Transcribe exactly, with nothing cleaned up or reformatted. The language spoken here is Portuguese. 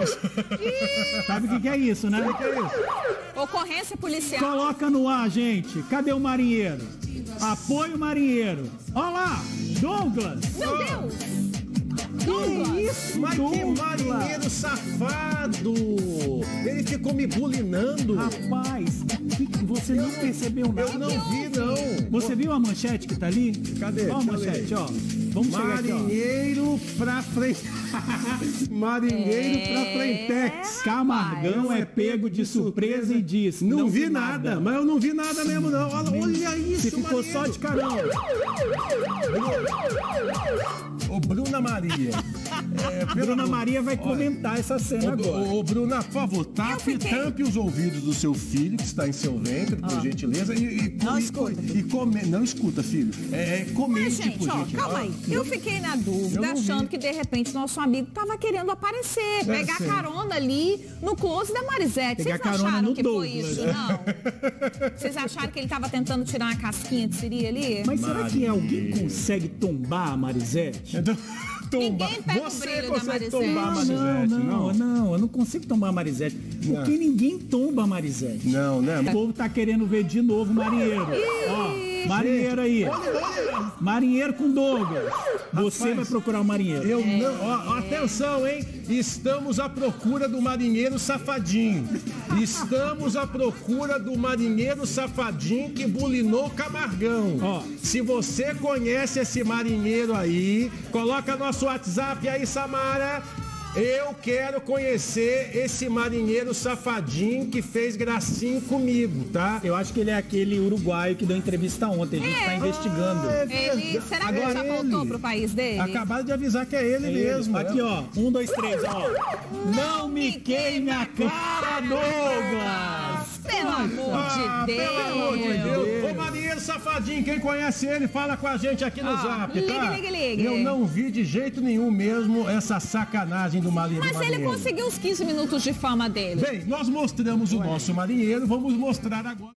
Sabe o que, que é isso, né? O que é isso? Ocorrência policial. Coloca no ar, gente. Cadê o marinheiro? Apoio marinheiro. Olha lá, Douglas. Meu Deus! Que isso, Mas que Douglas? marinheiro safado! Ele ficou me bulinando. Rapaz, que que você não percebeu nada? Eu não vi, não. Você viu a manchete que tá ali? Cadê? Ó a Deixa eu manchete, ler. ó. Vamos chegar aqui, ó. Marinheiro pra frente. Marinheiro É. pra frentex. Camargão é pego de surpresa e diz: Não, vi nada, mas eu não vi nada mesmo, não. Olha, olha isso, Você ficou marinheiro. só de carão. Ô, Bruna Maria. É, pelo Bruna amor- Maria vai Olha, comentar essa cena Ô, agora. ô, ô, Bruna, por favor, tape, fiquei- tampe os ouvidos do seu filho que está em seu ventre, por gentileza, e, e, Não e, escuta. e come... Não escuta, filho. É, é, comente, Mas, gente, por ó, gentileza. calma aí. Eu fiquei na dúvida, Eu não achando vi. que de repente nosso amigo tava querendo aparecer, pegar sei. carona ali no close da Marisete. Pegar Vocês carona acharam no que foi Douglas. isso, não? Vocês acharam que ele tava tentando tirar uma casquinha de siri ali? Mas será que alguém consegue tombar a Marisete? Então, tomba. Ninguém pega o Você brilho da consegue Marisete. tombar a Não, Marisete, não, não, não, eu não consigo tombar a Marisete. Porque Não. ninguém tomba a Marisete. Não, né? O povo tá querendo ver de novo o marinheiro. Ó, marinheiro aí. Marinheiro com Douglas. Você Rapaz, vai procurar o marinheiro. Eu não. Ó, ó, atenção, hein? Estamos à procura do marinheiro safadinho. Estamos à procura do marinheiro safadinho que bulinou Camargão. Ó. Se você conhece esse marinheiro aí, coloca nosso WhatsApp aí, Samara. Eu quero conhecer esse marinheiro safadinho que fez gracinha comigo, tá? Eu acho que ele é aquele uruguaio que deu entrevista ontem. A gente tá investigando. Ele, será que ele já Agora voltou ele. pro país dele? Acabaram de avisar que é ele É ele. mesmo. Aqui, né? ó. Um, dois, três, ó. Não me queime a cara, Douglas! Pelo amor Ah, de Deus. pelo amor de Deus. Ô, marinheiro safadinho, quem conhece ele, fala com a gente aqui no Ó, Zap, ligue, tá? ligue, ligue. Eu não vi de jeito nenhum mesmo essa sacanagem do marinheiro. Mas ele marinheiro. conseguiu os quinze minutos de fama dele. Bem, nós mostramos o nosso marinheiro, vamos mostrar agora.